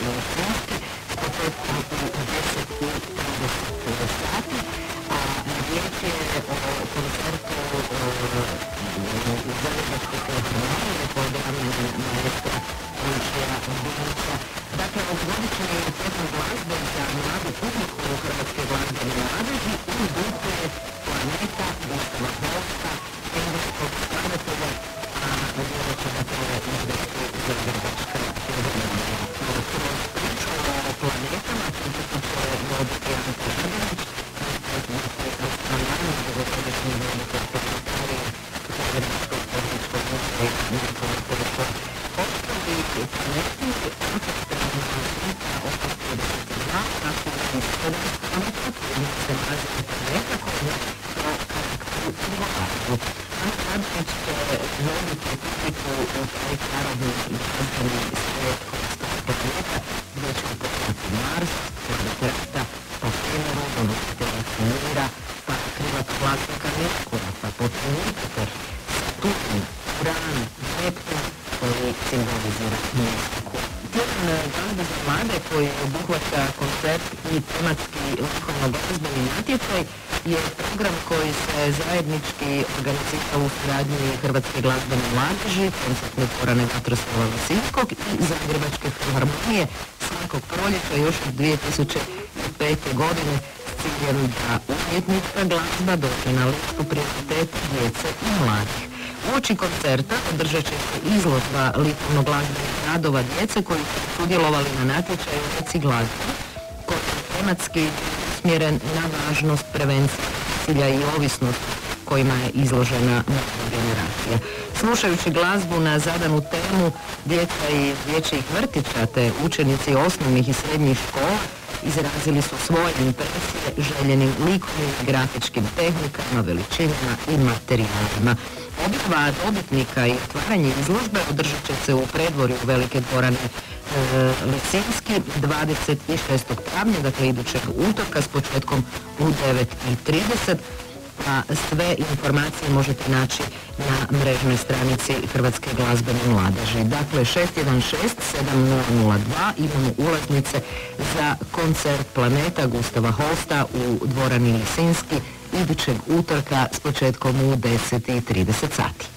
glazbenih sluški s početkom u 10:30 sati, a riječ je o koncertu u Zagrebačkoj filharmoniji pod ravnanjem maestra Vučija Bilića. Dakle, ovogodišnji tjedan glazbe za mladu publiku Hrvatske glazbene mladeži u duhu Planeta Gustava Holsta, engleskog skladatelja, a vjerujem će da to izvesti Zagrebačka filharmonija. Kroz priču o planetama pričati će voditi Ante Radinić, astronom, dugogodišnji voditelj sekretarije Zagrebačkog tehničkog muzeja Nikola Tesla. Ostali planeti orkestralna slika oko 32 nastavljeni 7 planeta, koji se naziva planeta koji je pro karakteru glazbu. Ante Radinić će voditi publiku u taj čarobni i glazbeni svijet horoscopa planeta, gdje će upoznati Mars, planet Rata, pa Veneru, donositelja Mira, pa krivak vlasnika Merkura, pa potom Jupiter, Saturn, Uran, Neptun, koji simbolizira mistiku. Tjedan glazbe za mlade koji obuhvaća koncert i tematski likovno-glazbeni natječaj je program koji se zajednički organizira u suradnji Hrvatske glazbene mladeži, koncertne dvorane Vatroslava Lisinskog i Zagrebačke filharmonije svakog proljeća još od 2005. godine s ciljem da umjetnička glazba dođe na listu prioriteta djece i mladih. Uoči koncerta održat će se izložba likovno-glazbenih radova djece koji su sudjelovali na natječaju Reci glazbu, koji je tematski usmjeren na važnost prevencije nasilja i ovisnosti kojima je izložena nova generacija. Slušajući glazbu na zadanu temu, djeca iz dječjih vrtića te učenici osnovnih i srednjih škola izrazili su svoje impresije željenim likovnim i grafičkim tehnikama, veličinama i materijalima. Objava dobitnika i otvaranje izložbe održat će se u predvorju Velike dvorane Lisinski 26. travnja, dakle idućeg utorka s početkom u 9:30, a sve informacije možete naći na mrežnoj stranici Hrvatske glazbene mladeži. Dakle, 616-7002 imamo ulaznice za koncert Planeta Gustava Holsta u dvorani Lisinski idućeg utorka s početkom u 10:30 sati.